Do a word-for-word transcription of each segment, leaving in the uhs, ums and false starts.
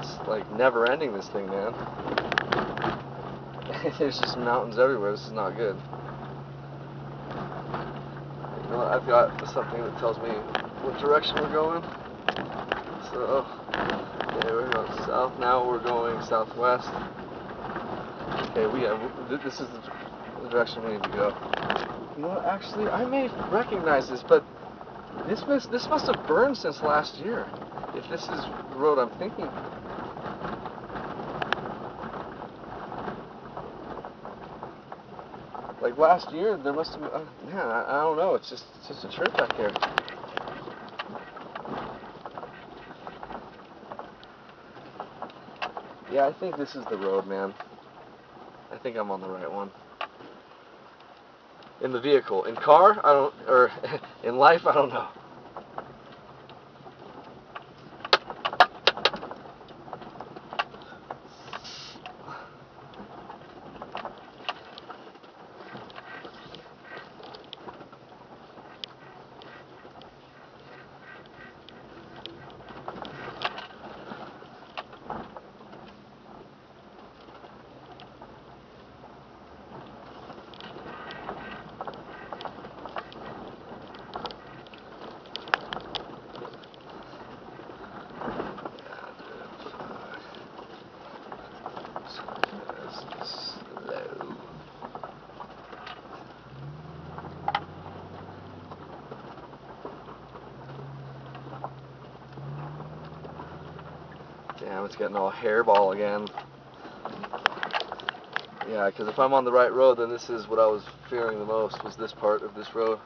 It's like never ending, this thing, man. There's just mountains everywhere. This is not good. You know what? I've got something that tells me what direction we're going. So, okay, we're going south now. We're going southwest. Okay, we have. This is the direction we need to go. You know what? Actually, I may recognize this, but this must this must have burned since last year. If this is the road I'm thinking. Like last year, there must have. Uh, man, I, I don't know. It's just it's just a trip back there. Yeah, I think this is the road, man. I think I'm on the right one. In the vehicle. In car, I don't, or in life, I don't know. Damn, it's getting all hairball again. Yeah, because if I'm on the right road, then this is what I was fearing the most, was this part of this road.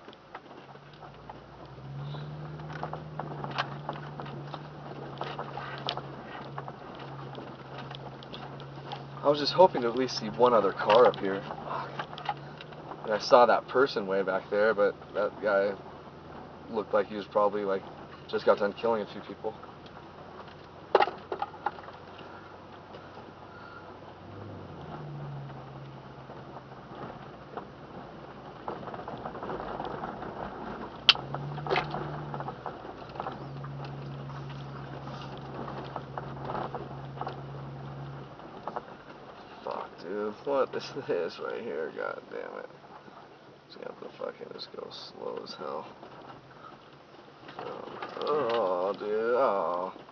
I was just hoping to at least see one other car up here. And I saw that person way back there, but that guy looked like he was probably like just got done killing a few people. Fuck, dude. What is this right here? God damn it. Just got to fucking just go slow as hell. Oh, oh dude. Oh.